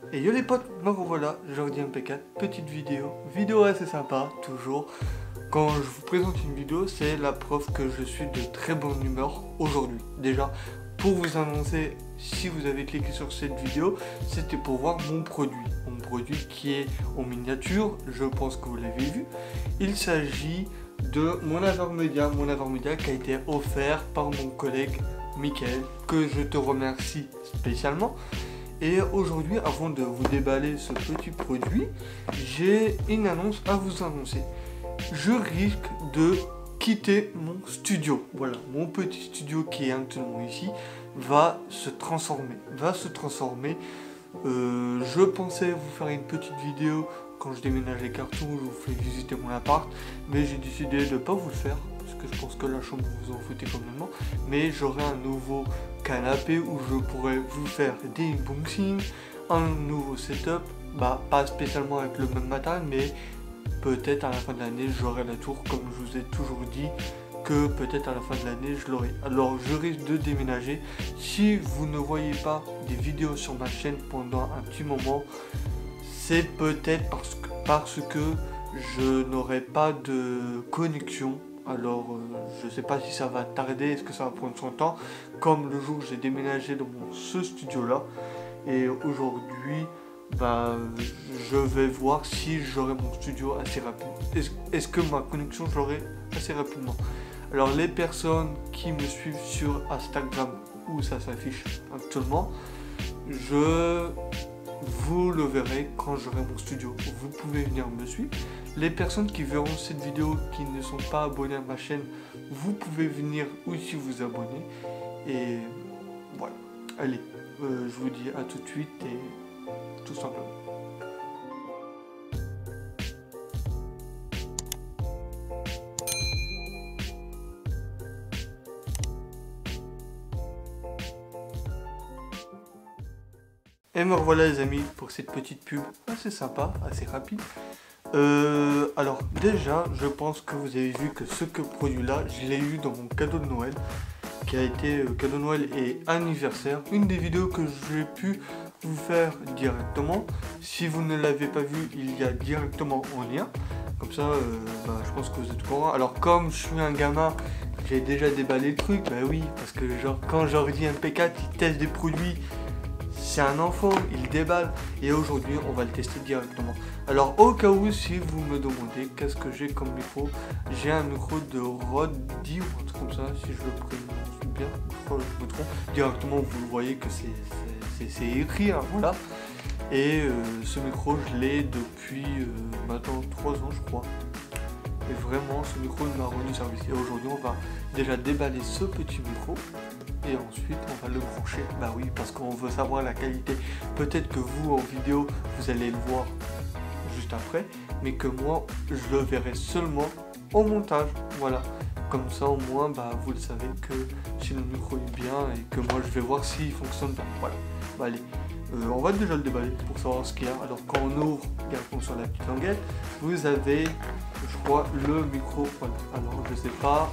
Et yo les potes, me revoilà, Jordi MP4, petite vidéo assez sympa, toujours. Quand je vous présente une vidéo, c'est la preuve que je suis de très bonne humeur aujourd'hui. Déjà, pour vous annoncer, si vous avez cliqué sur cette vidéo, c'était pour voir mon produit. Mon produit qui est en miniature, je pense que vous l'avez vu. Il s'agit de mon Avermedia qui a été offert par mon collègue Mickaël, que je te remercie spécialement. Et aujourd'hui, avant de vous déballer ce petit produit, j'ai une annonce à vous annoncer. Je risque de quitter mon studio. Voilà, mon petit studio qui est actuellement ici va se transformer. Je pensais vous faire une petite vidéo quand je déménage les cartons, je vous fais visiter mon appart, mais j'ai décidé de ne pas vous le faire parce que je pense que la chambre vous en foutez complètement. Mais j'aurai un nouveau canapé où je pourrais vous faire des unboxings, un nouveau setup, pas spécialement avec le même matériel, mais peut-être à la fin de l'année j'aurai la tour, comme je vous ai toujours dit que peut-être à la fin de l'année je l'aurai. Alors je risque de déménager. Si vous ne voyez pas des vidéos sur ma chaîne pendant un petit moment, c'est peut-être parce que je n'aurai pas de connexion. Alors je ne sais pas si ça va tarder, est-ce que ça va prendre son temps, comme le jour où j'ai déménagé dans ce studio là. Et aujourd'hui je vais voir si j'aurai mon studio assez rapidement. Est-ce que ma connexion je l'aurai assez rapidement? Alors les personnes qui me suivent sur Instagram, où ça s'affiche actuellement, vous le verrez quand j'aurai mon studio. Vous pouvez venir me suivre. Les personnes qui verront cette vidéo qui ne sont pas abonnées à ma chaîne, vous pouvez venir aussi vous abonner. Et voilà. Allez, je vous dis à tout de suite et tout simplement. Et me revoilà les amis pour cette petite pub assez sympa, assez rapide. Alors déjà, je pense que vous avez vu que ce produit là, je l'ai eu dans mon cadeau de Noël, qui a été cadeau de Noël et anniversaire. Une des vidéos que j'ai pu vous faire directement. Si vous ne l'avez pas vu, il y a directement en lien. Comme ça, je pense que vous êtes au courant. Alors comme je suis un gamin, j'ai déjà déballé le truc. Bah oui, parce que genre quand Jordi MP4 il teste des produits, c'est un enfant, il déballe. Et aujourd'hui, on va le tester directement. Alors, au cas où, si vous me demandez qu'est-ce que j'ai comme micro, j'ai un micro de Rode 10 ou un truc comme ça, si je le prononce bien, je crois que je me trompe. Directement, vous voyez que c'est écrit, hein, voilà. Et ce micro, je l'ai depuis maintenant 3 ans, je crois. Et vraiment, ce micro m'a rendu service. Et aujourd'hui, on va déjà déballer ce petit micro. Et ensuite on va le brancher, bah oui, parce qu'on veut savoir la qualité. Peut-être que vous en vidéo vous allez le voir juste après, mais que moi je le verrai seulement au montage. Voilà, comme ça au moins vous le savez que si le micro est bien et que moi je vais voir s'il fonctionne bien. Voilà, allez, on va déjà le déballer pour savoir ce qu'il y a. Alors quand on ouvre directement sur la petite languette, vous avez, je crois, le micro. Voilà. Alors je sais pas.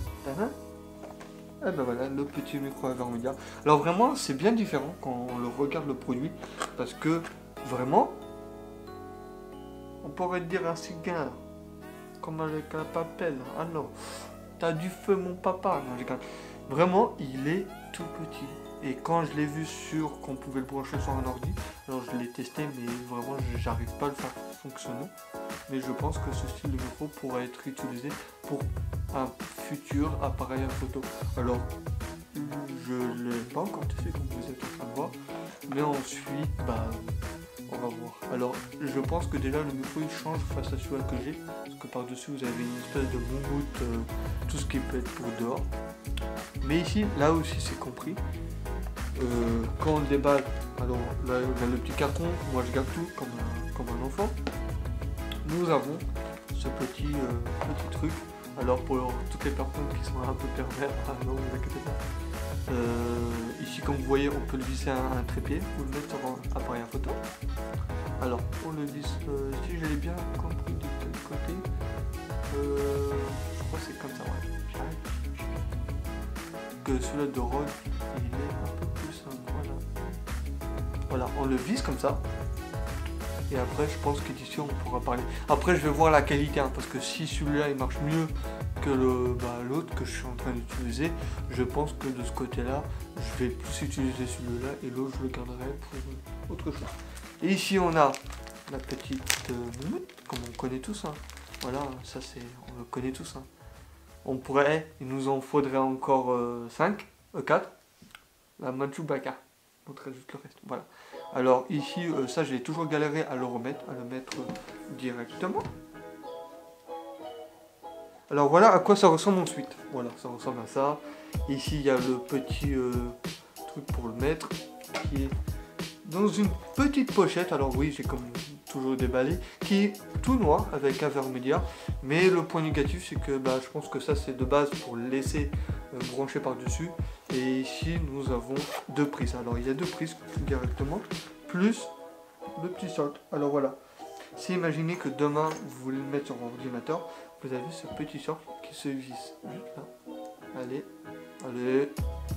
Et voilà, le petit micro Avermedia. Alors vraiment, c'est bien différent quand on le regarde le produit, parce que vraiment, on pourrait dire un cigare, comme avec la papelle. Ah non, t'as du feu mon papa. Non, vraiment, il est tout petit. Et quand je l'ai vu qu'on pouvait le brancher sur un ordi, alors je l'ai testé, mais vraiment, j'arrive pas à le faire fonctionner. Mais je pense que ce style de micro pourrait être utilisé pour un futur appareil à photo. Alors, je ne l'ai pas encore testé comme vous êtes en train de voir, mais ensuite, on va voir. Alors, je pense que déjà le micro il change face à celui que j'ai, parce que par-dessus vous avez une espèce de moumoute, tout ce qui peut être pour dehors. Mais ici, là aussi c'est compris. Quand on le déballe, alors là on a le petit carton, moi je garde tout comme un enfant. Nous avons ce petit truc. Alors pour toutes les personnes qui sont un peu pervers, non, ne vous inquiétez pas. Ici comme vous voyez, on peut le visser à un trépied ou le mettre sur un appareil à photo. Alors on le visse, si je l'ai bien compris de quel côté, je crois que c'est comme ça, ouais. Que celui-là de Rode, il est un peu plus simple, voilà. Voilà, on le visse comme ça, Et après je pense que d'ici on pourra parler. Après je vais voir la qualité, hein, parce que si celui-là il marche mieux que l'autre que je suis en train d'utiliser, je pense que de ce côté-là, je vais plus utiliser celui-là et l'autre je le garderai pour autre chose. Et ici on a la petite moumoute, comme on connaît tous, hein. Voilà, ça c'est, on le connaît tous, hein. On pourrait, il nous en faudrait encore 5, 4, la Chewbacca. On montrerait juste le reste, voilà. Alors ici, ça j'ai toujours galéré à le remettre, à le mettre directement. Alors voilà à quoi ça ressemble ensuite. Voilà, ça ressemble à ça. Ici il y a le petit truc pour le mettre, qui est dans une petite pochette. Alors oui, j'ai comme toujours déballé, qui est tout noir avec un verre média. Mais le point négatif, c'est que je pense que ça c'est de base pour le laisser brancher par-dessus. Et ici nous avons 2 prises. Alors il y a 2 prises directement, plus le petit socle. Alors voilà. Si imaginez que demain vous voulez le mettre sur ordinateur, vous avez ce petit socle qui se visse juste là. Allez, allez.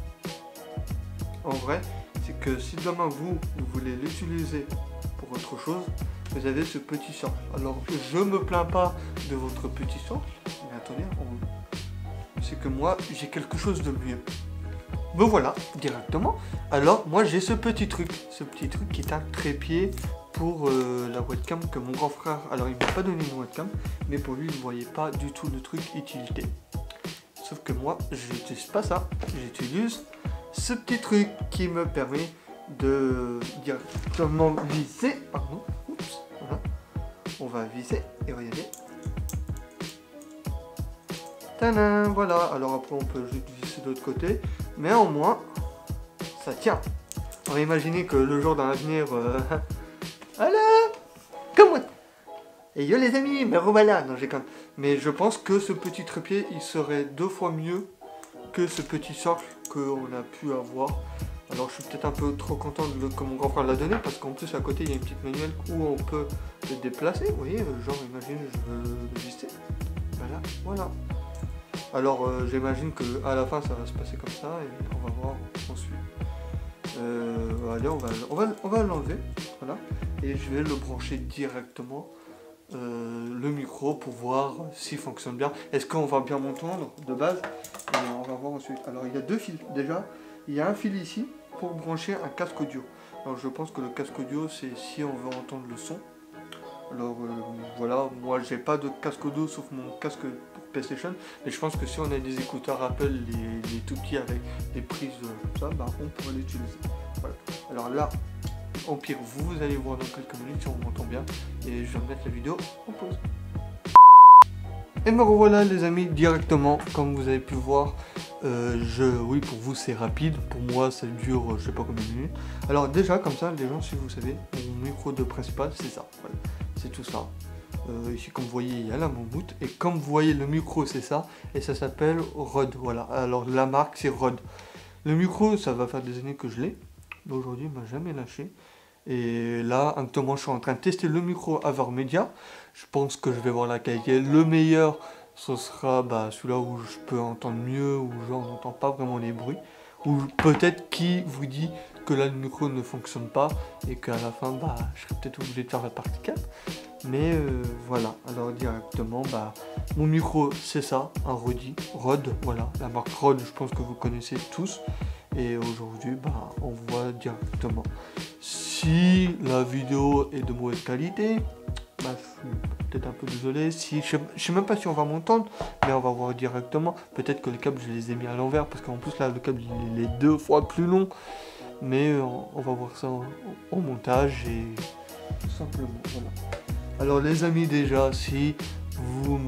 En vrai, c'est que si demain vous voulez l'utiliser pour autre chose, vous avez ce petit socle. Alors je me plains pas de votre petit socle, mais attendez, c'est que moi j'ai quelque chose de mieux. Me voilà directement. Alors moi j'ai ce petit truc qui est un trépied pour la webcam que mon grand frère, alors il m'a pas donné une webcam, mais pour lui il ne voyait pas du tout le truc utilité. Sauf que moi je n'utilise pas ça, j'utilise ce petit truc qui me permet de directement visser, pardon, oups, voilà, on va visser et regardez. Tadam, voilà, alors après on peut juste visser de l'autre côté, mais au moins ça tient. Alors imaginez que le jour dans l'avenir, voilà, comme moi. Et yo les amis, me revoilà, non j'ai quand même. Mais je pense que ce petit trépied, il serait 2 fois mieux que ce petit socle qu'on a pu avoir. Alors je suis peut-être un peu trop content que mon grand frère l'a donné, parce qu'en plus à côté il y a une petite manuelle où on peut le déplacer. Vous voyez, genre imagine je veux le visser. Voilà, voilà. Alors j'imagine qu'à la fin ça va se passer comme ça et on va voir ensuite. Allez, on va l'enlever, voilà, et je vais le brancher directement le micro pour voir s'il fonctionne bien. Est-ce qu'on va bien m'entendre de base? Et on va voir ensuite. Alors il y a 2 fils déjà. Il y a un fil ici pour brancher un casque audio. Alors je pense que le casque audio c'est si on veut entendre le son. Alors voilà, moi j'ai pas de casque audio sauf mon casque pour PlayStation, mais je pense que si on a des écouteurs Apple, les tout petits avec des prises comme ça, on pourrait l'utiliser. Voilà. Alors là, au pire, vous allez voir dans quelques minutes si on m'entend bien, et je vais mettre la vidéo en pause. Et me revoilà les amis directement, comme vous avez pu voir. Oui, pour vous c'est rapide, pour moi ça dure je sais pas combien de minutes. Alors déjà comme ça, les gens, si vous savez, mon micro de principal c'est ça, voilà. C'est tout ça. Ici comme vous voyez il y a la moumoute, et comme vous voyez le micro c'est ça, et ça s'appelle Rode, voilà. Alors la marque c'est Rode. Le micro ça va faire des années que je l'ai, mais aujourd'hui il m'a jamais lâché. Et là actuellement je suis en train de tester le micro AverMedia. Je pense que je vais voir la qualité. Le meilleur ce sera celui-là où je peux entendre mieux, où genre on n'entend pas vraiment les bruits, ou peut-être qui vous dit que là le micro ne fonctionne pas et qu'à la fin je serai peut-être obligé de faire la partie 4. Mais voilà, alors directement mon micro c'est ça, un Rode, voilà, la marque Rode, je pense que vous connaissez tous. Et aujourd'hui on voit directement. Si la vidéo est de mauvaise qualité, je suis peut-être un peu désolé. Si, je sais même pas si on va m'entendre, mais on va voir directement. Peut-être que les câbles je les ai mis à l'envers, parce qu'en plus là le câble il est 2 fois plus long. Mais on va voir ça en montage et tout simplement voilà. Alors les amis, déjà si vous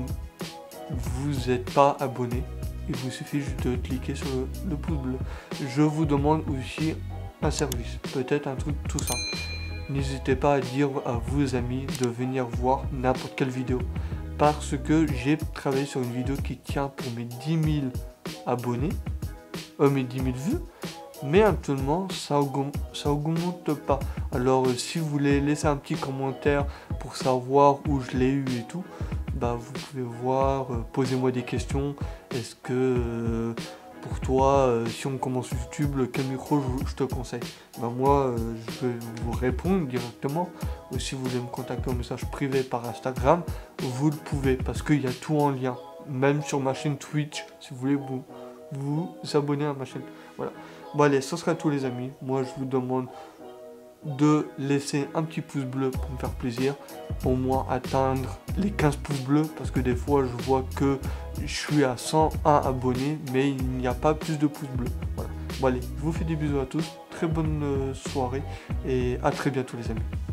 n'êtes pas abonné, il vous suffit juste de cliquer sur le pouce bleu. Je vous demande aussi un service, peut-être un truc tout simple. N'hésitez pas à dire à vos amis de venir voir n'importe quelle vidéo. Parce que j'ai travaillé sur une vidéo qui tient pour mes 10 000 abonnés, mes 10 000 vues. Mais actuellement ça augmente pas. Alors si vous voulez laisser un petit commentaire pour savoir où je l'ai eu et tout, vous pouvez voir, posez-moi des questions. Est-ce que pour toi, si on commence YouTube, quel micro je te conseille? Ben moi, je vais vous répondre directement. Ou si vous voulez me contacter en message privé par Instagram, vous le pouvez parce qu'il y a tout en lien. Même sur ma chaîne Twitch, si vous voulez vous abonner à ma chaîne. Voilà. Bon allez, ce sera tout les amis. Moi, je vous demande de laisser un petit pouce bleu pour me faire plaisir, au moins atteindre les 15 pouces bleus, parce que des fois je vois que je suis à 101 abonnés mais il n'y a pas plus de pouces bleus. Voilà. Bon allez, je vous fais des bisous à tous, très bonne soirée et à très bientôt les amis.